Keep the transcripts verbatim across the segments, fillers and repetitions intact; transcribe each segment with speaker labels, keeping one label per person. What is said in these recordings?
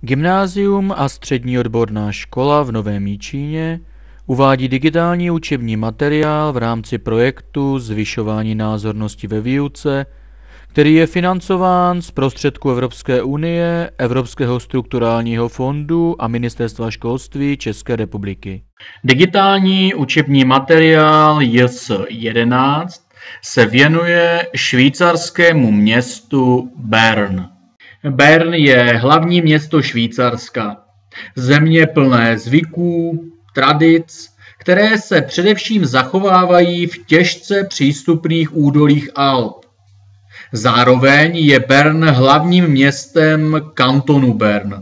Speaker 1: Gymnázium a střední odborná škola v Novém Jičíně uvádí digitální učební materiál v rámci projektu Zvyšování názornosti ve výuce, který je financován z prostředků Evropské unie, Evropského strukturálního fondu a Ministerstva školství České republiky. Digitální učební materiál J S jedenáct se věnuje švýcarskému městu Bern. Bern je hlavní město Švýcarska, země plné zvyků, tradic, které se především zachovávají v těžce přístupných údolích Alp. Zároveň je Bern hlavním městem kantonu Bern.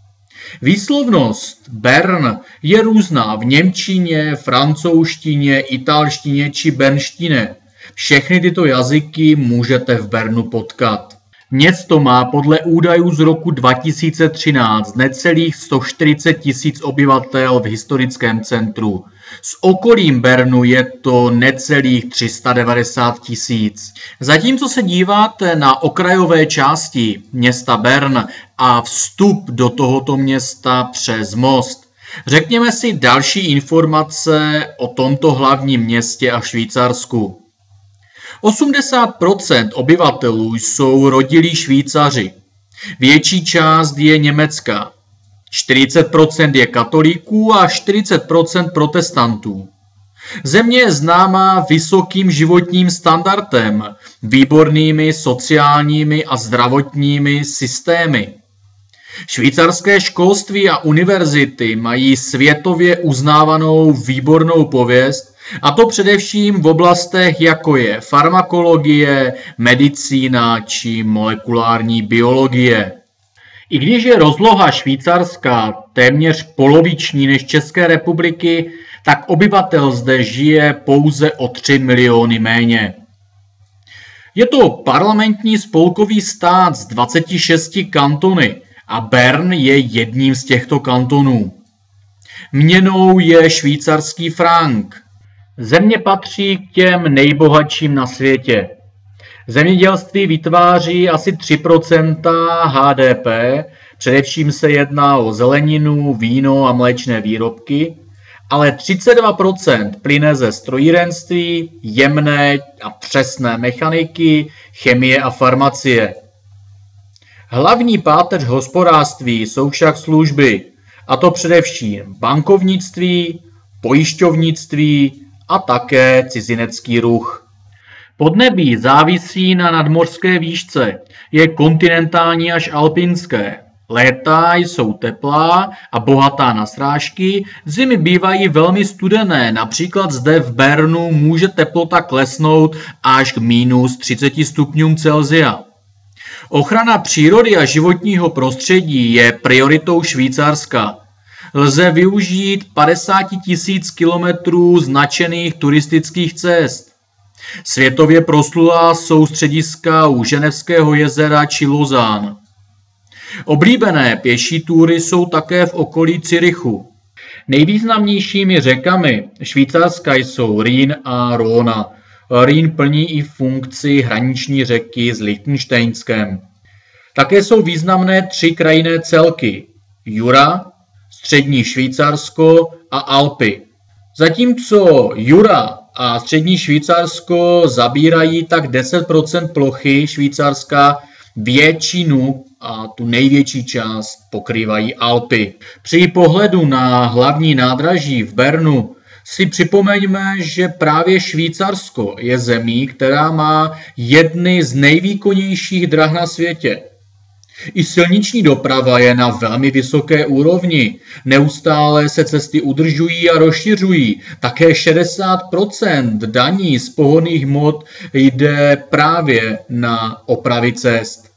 Speaker 1: Výslovnost Bern je různá v němčině, francouzštině, italštině či bernštině. Všechny tyto jazyky můžete v Bernu potkat. Město má podle údajů z roku dva tisíce třináct necelých sto čtyřicet tisíc obyvatel v historickém centru. S okolím Bernu je to necelých tři sta devadesát tisíc. Zatímco se díváte na okrajové části města Bern a vstup do tohoto města přes most, řekněme si další informace o tomto hlavním městě a Švýcarsku. osmdesát procent obyvatelů jsou rodilí Švýcaři. Větší část je německá. čtyřicet procent je katolíků a čtyřicet procent protestantů. Země je známá vysokým životním standardem, výbornými sociálními a zdravotními systémy. Švýcarské školství a univerzity mají světově uznávanou výbornou pověst, a to především v oblastech, jako je farmakologie, medicína či molekulární biologie. I když je rozloha Švýcarska téměř poloviční než České republiky, tak obyvatel zde žije pouze o tři miliony méně. Je to parlamentní spolkový stát s dvaceti šesti kantony a Bern je jedním z těchto kantonů. Měnou je švýcarský frank. Země patří k těm nejbohatším na světě. Zemědělství vytváří asi tři procenta H D P, především se jedná o zeleninu, víno a mléčné výrobky, ale třicet dva procent plyne ze strojírenství, jemné a přesné mechaniky, chemie a farmacie. Hlavní páteř hospodářství jsou však služby, a to především bankovnictví, pojišťovnictví a také cizinecký ruch. Podnebí závisí na nadmořské výšce, je kontinentální až alpinské. Léta jsou teplá a bohatá na srážky, zimy bývají velmi studené, například zde v Bernu může teplota klesnout až k minus třiceti stupňům Celsia. Ochrana přírody a životního prostředí je prioritou Švýcarska. Lze využít padesát tisíc kilometrů značených turistických cest. Světově proslulá jsou střediska u Ženevského jezera či Lausanne. Oblíbené pěší túry jsou také v okolí Curychu. Nejvýznamnějšími řekami Švýcarska jsou Rýn a Rhôna. Rýn plní i funkci hraniční řeky s Lichtenštejnskem. Také jsou významné tři krajinné celky: Jura, Střední Švýcarsko a Alpy. Zatímco Jura a Střední Švýcarsko zabírají tak deset procent plochy Švýcarska, většinu a tu největší část pokrývají Alpy. Při pohledu na hlavní nádraží v Bernu si připomeňme, že právě Švýcarsko je zemí, která má jedny z nejvýkonnějších drah na světě. I silniční doprava je na velmi vysoké úrovni. Neustále se cesty udržují a rozšiřují. Také šedesát procent daní z pohonných hmot jde právě na opravy cest.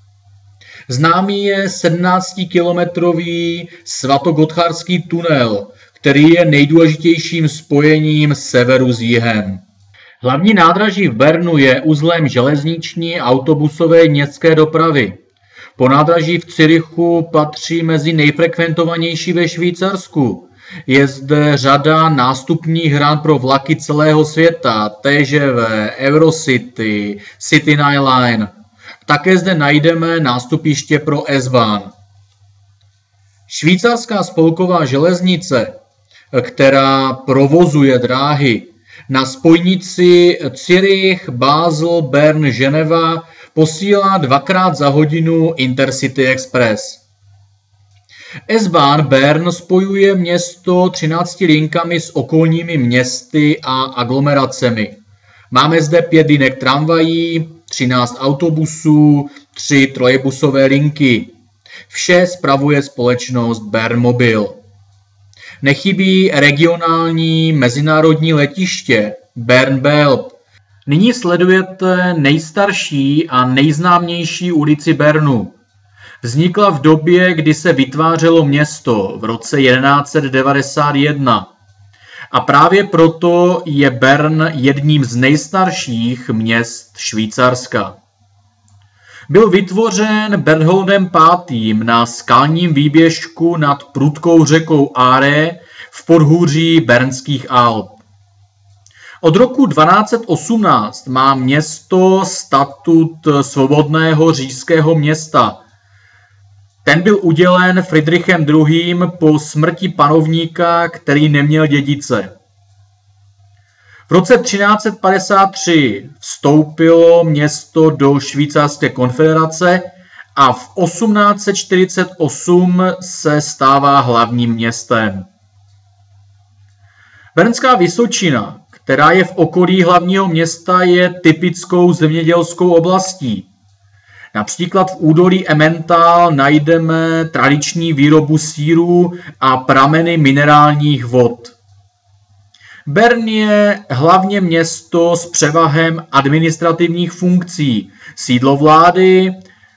Speaker 1: Známý je sedmnáctikilometrový svatogotthardský tunel, který je nejdůležitějším spojením severu s jihem. Hlavní nádraží v Bernu je uzlem železniční, autobusové městské dopravy. Po nádraží v Curychu patří mezi nejfrekventovanější ve Švýcarsku. Je zde řada nástupních hran pro vlaky celého světa, T G V, Eurocity, City Night Line. Také zde najdeme nástupiště pro S-Bahn. Švýcarská spolková železnice, která provozuje dráhy na spojnici Zürich, Basel, Bern, Ženeva, posílá dvakrát za hodinu Intercity Express. S-Bahn Bern spojuje město třinácti linkami s okolními městy a aglomeracemi. Máme zde pět linek tramvají, třináct autobusů, tři trolejbusové linky. Vše spravuje společnost Bernmobil. Nechybí regionální mezinárodní letiště Bern-Belp. Nyní sledujete nejstarší a nejznámější ulici Bernu. Vznikla v době, kdy se vytvářelo město v roce jedenáct set devadesát jedna. A právě proto je Bern jedním z nejstarších měst Švýcarska. Byl vytvořen Bertholdem pátým na skalním výběžku nad prudkou řekou Aare v podhůří Bernských Alp. Od roku dvanáct set osmnáct má město statut svobodného říšského města. Ten byl udělen Fridrichem druhým. po smrti panovníka, který neměl dědice. V roce třináct set padesát tři vstoupilo město do Švýcarské konfederace a v osmnáct set čtyřicet osm se stává hlavním městem. Bernská vysočina, která je v okolí hlavního města, je typickou zemědělskou oblastí. Například v údolí Emmental najdeme tradiční výrobu sýrů a prameny minerálních vod. Bern je hlavně město s převahem administrativních funkcí, sídlo vlády,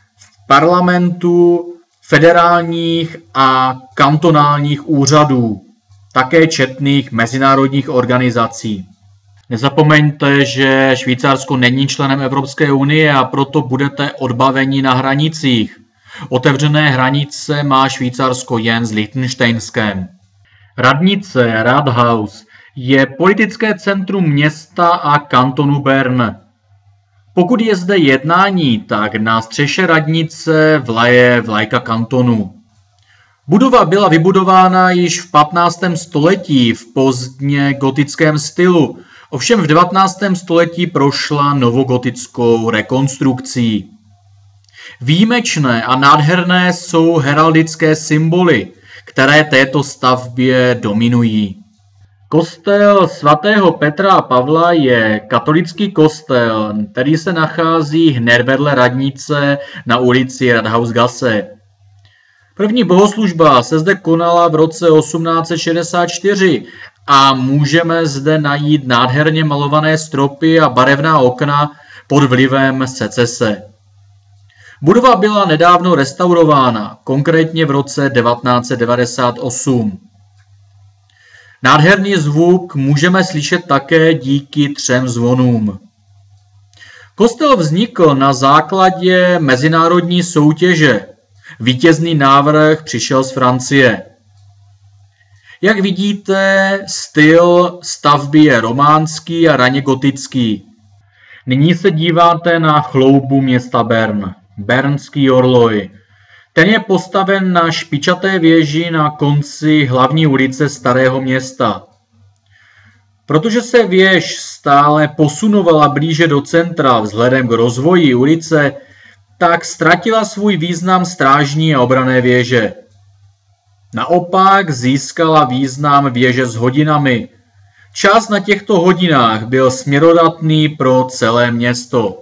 Speaker 1: parlamentu, federálních a kantonálních úřadů, také četných mezinárodních organizací. Nezapomeňte, že Švýcarsko není členem Evropské unie a proto budete odbaveni na hranicích. Otevřené hranice má Švýcarsko jen s Lichtenštejnskem. Radnice Rathaus je politické centrum města a kantonu Bern. Pokud je zde jednání, tak na střeše radnice vlaje vlajka kantonu. Budova byla vybudována již v patnáctém století v pozdně gotickém stylu, ovšem v devatenáctém století prošla novogotickou rekonstrukcí. Výjimečné a nádherné jsou heraldické symboly, které této stavbě dominují. Kostel svatého Petra a Pavla je katolický kostel, který se nachází hned vedle radnice na ulici Rathausgasse. První bohoslužba se zde konala v roce osmnáct set šedesát čtyři a můžeme zde najít nádherně malované stropy a barevná okna pod vlivem secese. Budova byla nedávno restaurována, konkrétně v roce devatenáct set devadesát osm. Nádherný zvuk můžeme slyšet také díky třem zvonům. Kostel vznikl na základě mezinárodní soutěže. Vítězný návrh přišel z Francie. Jak vidíte, styl stavby je románský a raně gotický. Nyní se díváte na chloubu města Bern, Bernský orloj. Ten je postaven na špičaté věži na konci hlavní ulice Starého města. Protože se věž stále posunovala blíže do centra vzhledem k rozvoji ulice, tak ztratila svůj význam strážní a obranné věže. Naopak získala význam věže s hodinami. Čas na těchto hodinách byl směrodatný pro celé město.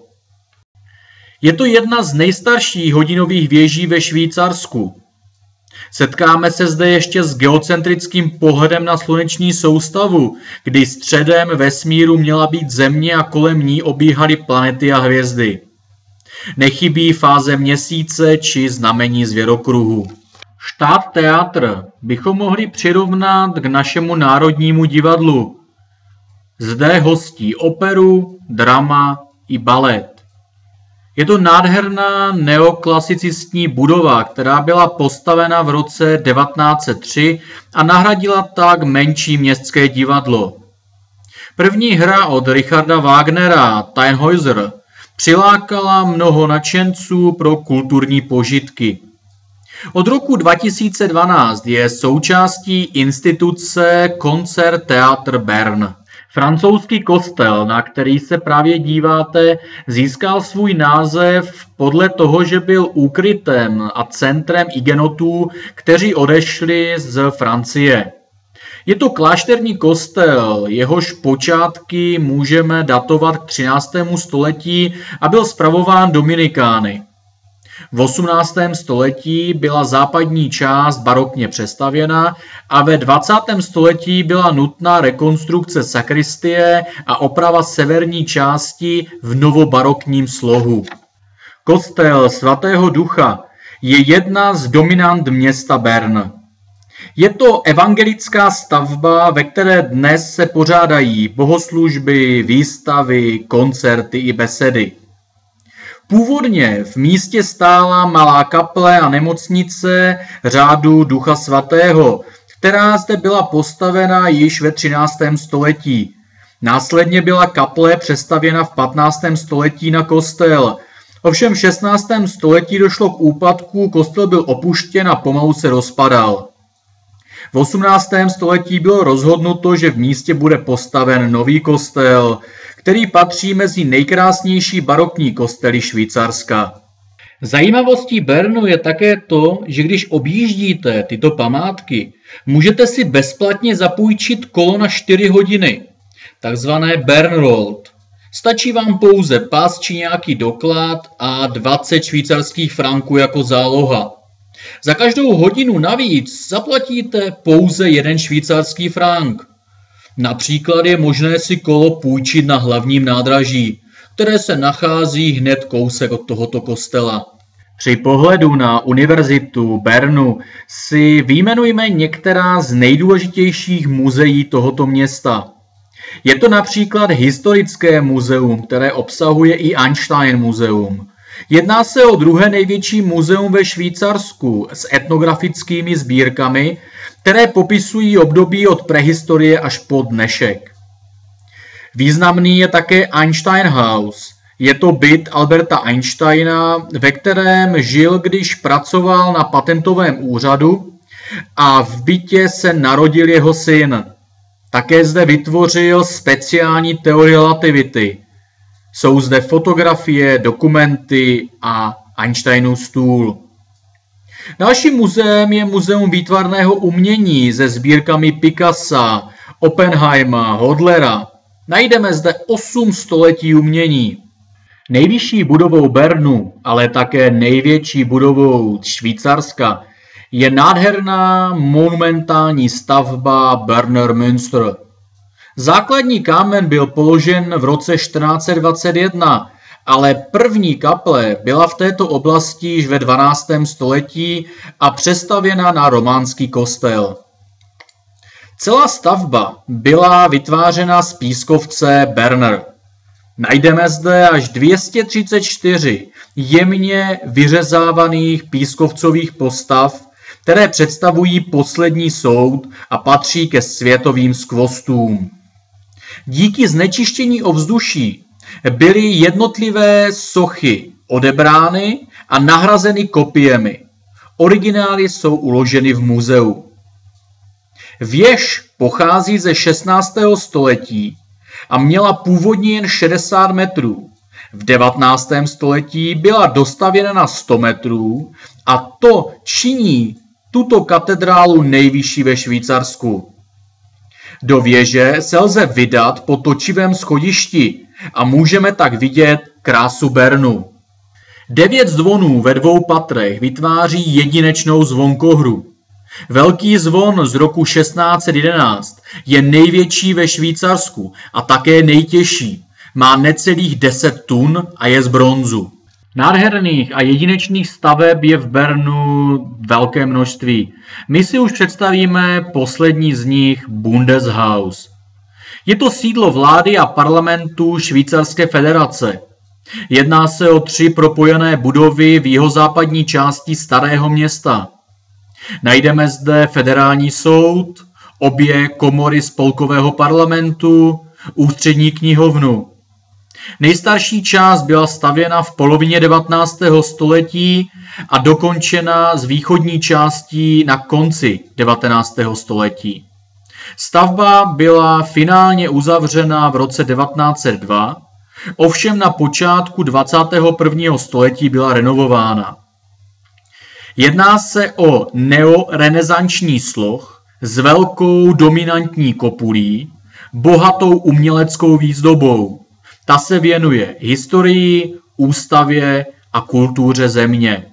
Speaker 1: Je to jedna z nejstarších hodinových věží ve Švýcarsku. Setkáme se zde ještě s geocentrickým pohledem na sluneční soustavu, kdy středem vesmíru měla být Země a kolem ní obíhaly planety a hvězdy. Nechybí fáze měsíce či znamení zvěrokruhu. Staatstheater bychom mohli přirovnat k našemu národnímu divadlu. Zde hostí operu, drama i balet. Je to nádherná neoklasicistní budova, která byla postavena v roce devatenáct set tři a nahradila tak menší městské divadlo. První hra od Richarda Wagnera, Tannhäuser, přilákala mnoho nadšenců pro kulturní požitky. Od roku dva tisíce dvanáct je součástí instituce Concerttheater Bern. Francouzský kostel, na který se právě díváte, získal svůj název podle toho, že byl úkrytem a centrem igenotů, kteří odešli z Francie. Je to klášterní kostel, jehož počátky můžeme datovat k třináctému století a byl spravován dominikány. V osmnáctém století byla západní část barokně přestavěna a ve dvacátém století byla nutná rekonstrukce sakristie a oprava severní části v novobarokním slohu. Kostel svatého Ducha je jedna z dominant města Bern. Je to evangelická stavba, ve které dnes se pořádají bohoslužby, výstavy, koncerty i besedy. Původně v místě stála malá kaple a nemocnice řádu Ducha svatého, která zde byla postavena již ve třináctém století. Následně byla kaple přestavěna v patnáctém století na kostel. Ovšem v šestnáctém století došlo k úpadku, kostel byl opuštěn a pomalu se rozpadal. V osmnáctém století bylo rozhodnuto, že v místě bude postaven nový kostel, který patří mezi nejkrásnější barokní kostely Švýcarska. Zajímavostí Bernu je také to, že když objíždíte tyto památky, můžete si bezplatně zapůjčit kolo na čtyři hodiny, takzvané Bernroad. Stačí vám pouze pas či nějaký doklad a dvacet švýcarských franků jako záloha. Za každou hodinu navíc zaplatíte pouze jeden švýcarský frank. Například je možné si kolo půjčit na hlavním nádraží, které se nachází hned kousek od tohoto kostela. Při pohledu na univerzitu Bernu si vyjmenujme některá z nejdůležitějších muzeí tohoto města. Je to například historické muzeum, které obsahuje i Einstein muzeum. Jedná se o druhé největší muzeum ve Švýcarsku s etnografickými sbírkami, které popisují období od prehistorie až po dnešek. Významný je také Einstein House. Je to byt Alberta Einsteina, ve kterém žil, když pracoval na patentovém úřadu, a v bytě se narodil jeho syn. Také zde vytvořil speciální teorii relativity. Jsou zde fotografie, dokumenty a Einsteinův stůl. Dalším muzeem je Muzeum výtvarného umění se sbírkami Picassa, Oppenheima, Hodlera. Najdeme zde osm století umění. Nejvyšší budovou Bernu, ale také největší budovou Švýcarska, je nádherná monumentální stavba Berner Münster. Základní kámen byl položen v roce čtrnáct set dvacet jedna, ale první kaple byla v této oblasti již ve dvanáctém století a přestavěna na románský kostel. Celá stavba byla vytvářena z pískovce Berner. Najdeme zde až dvě stě třicet čtyři jemně vyřezávaných pískovcových postav, které představují poslední soud a patří ke světovým skvostům. Díky znečištění ovzduší byly jednotlivé sochy odebrány a nahrazeny kopiemi. Originály jsou uloženy v muzeu. Věž pochází ze šestnáctého století a měla původně jen šedesát metrů. V devatenáctém století byla dostavěna na sto metrů a to činí tuto katedrálu nejvyšší ve Švýcarsku. Do věže se lze vydat po točivém schodišti a můžeme tak vidět krásu Bernu. Devět zvonů ve dvou patrech vytváří jedinečnou zvonkohru. Velký zvon z roku šestnáct set jedenáct je největší ve Švýcarsku a také nejtěžší. Má necelých deset tun a je z bronzu. Nádherných a jedinečných staveb je v Bernu velké množství. My si už představíme poslední z nich, Bundeshaus. Je to sídlo vlády a parlamentu Švýcarské federace. Jedná se o tři propojené budovy v jihozápadní části starého města. Najdeme zde federální soud, obě komory spolkového parlamentu, ústřední knihovnu. Nejstarší část byla stavěna v polovině devatenáctého století a dokončena z východní částí na konci devatenáctého století. Stavba byla finálně uzavřena v roce devatenáct set dva, ovšem na počátku dvacátého prvního století byla renovována. Jedná se o neorenesanční sloh s velkou dominantní kopulí, bohatou uměleckou výzdobou. Ta se věnuje historii, ústavě a kultuře země.